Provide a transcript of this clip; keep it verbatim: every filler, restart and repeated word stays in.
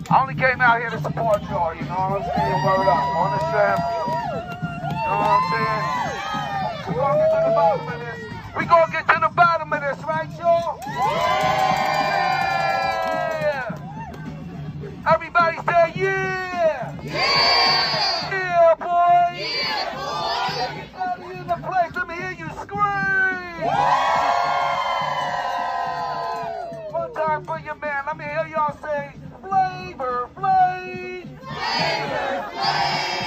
I only came out here to support y'all, you know what I'm saying? Word up, understand? You know what I'm saying? We gonna get to the bottom of this. We gonna get to the bottom of this, right, y'all? Yeah! Everybody say yeah! Yeah! Yeah, boy! Yeah, boy! Everybody in the place, let me hear you scream! One time for your man, let me hear y'all say Flavor Flav! Flavor Flav!